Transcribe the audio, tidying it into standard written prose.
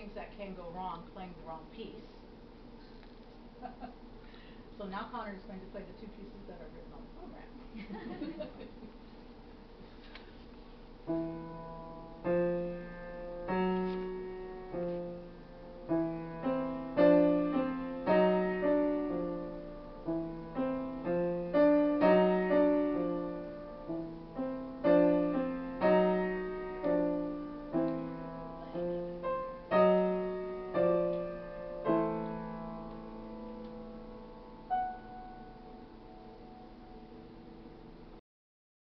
things that can go wrong playing the wrong piece. So now Connor is going to play the two pieces that are written on the program.